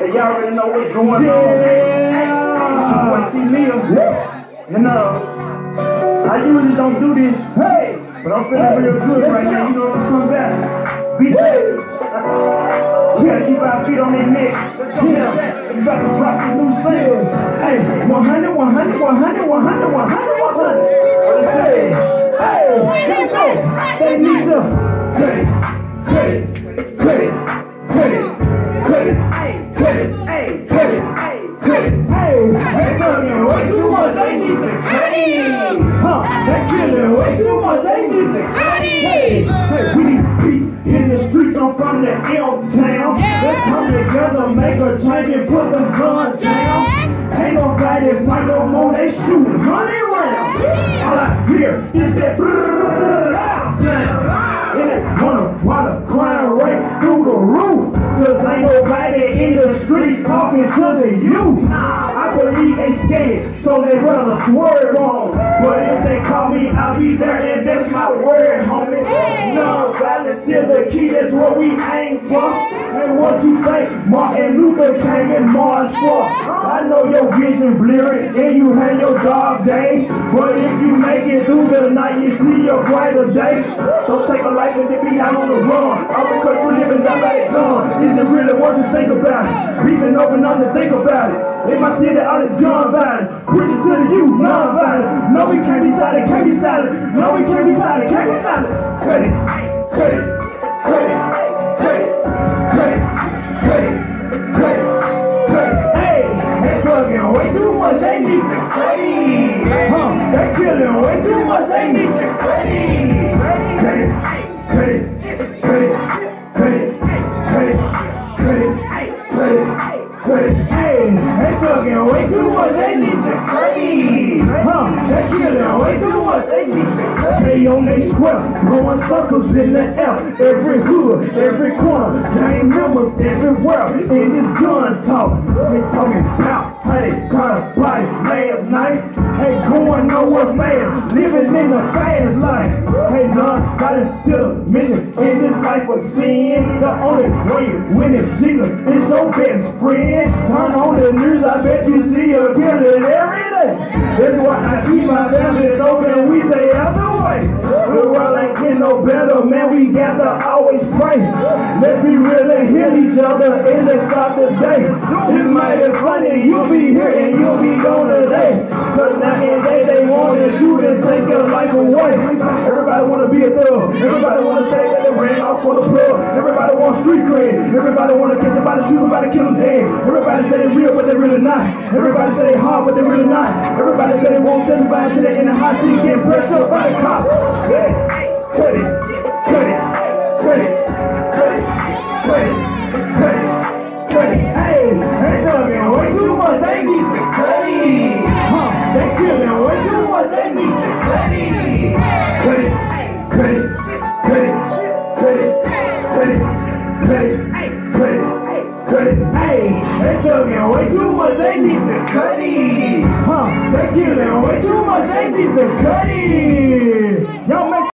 Hey, y'all already know what's going on. It's your boy T-Leo. And I usually don't do this, but I'm feeling real good right now. You know what I'm talking about? BJ. Yeah, keep our feet on their necks. Yeah, we about to drop this new single. Hey, 100, 100, 100, 100, 100, 100. Hey, here we go. They need to cut it, cut it, cut it, cut it, cut it, cut it, cut it, cut it. Hey, they bugging way too much. They need to cut it. They killing way too much. They need to cut it. Hey, we need peace in the streets. I'm from the L-town. Let's come together, make a change and put them guns down. Ain't nobody fight no more. They shooting 100 rounds. All I hear is that sound. And they wanna climb right through the roof. Cause ain't nobody in the streets talking to the youth. I believe they scared, so they rather swerve on. But if they call me, I'll be there, and that's my word, homie. Non-violence still the key, that's what we aim for. And what you think Martin Luther came and marched for? I know your vision blurry, and you had your dog days. But if you make it through the night, you see your brighter day. Don't take a life and then be out on the run. All because you living down like a gun. Is it really worth to think about it? Beefing over nothing to think about it. In my city, all this gun violence. Preaching to the youth, non-violent. No, we can't be silent, can't be silent. No, we can't be silent, can't be silent. Cut it, cut it, cut it, cut it, cut it, cut it, cut it, cut it. Hey, they bugging way too much, they need to cut it. They killing way too much, they need to cut it. Cut it, cut it, cut it, cut it, cut it, cut it, cut it. Hey, they bugging way too much, they need to cut it. They killing way too much, they need to cut it. They on they square, blowing circles in the air. Every hood, every corner, gang members everywhere. In this gun talk, they talking about how they caught a body last night. Hey, going nowhere fast, living in the fast life. Hey, none, gotta still a mission in this life of sin. The only way you win it, Jesus is your best friend. Turn on the news, I bet you see a killer every day. That's why I keep my family open and we stay out the way. The world ain't getting no better, man, we got to always pray. Let's be real and heal each other and let's start the day. It's mighty funny, you'll be here and you'll be gone today. Cause now and day they want to shoot and take your life away. Everybody want to be a thug. Everybody want to say that they ran off for the plug. Everybody want street cred. Everybody want to catch somebody, shoot somebody, kill them dead. Everybody say they real, but they really not. Everybody say they hard, but they really not. Everybody say they won't testify until they in the hot seat getting pressure by the cops. Cut it, cut it, cut it, cut it, cut it, cut it, cut it, cut it. Hey, they bugging way too much, they need to cut it. They killing way too much, they need to cut it. Cut it, cut it, cut it, cut it, cut it, cut it, cut it. Cut it, hey, they bugging way too much, they need to cut it. They killing way too much, they need to cut it. Yo, man.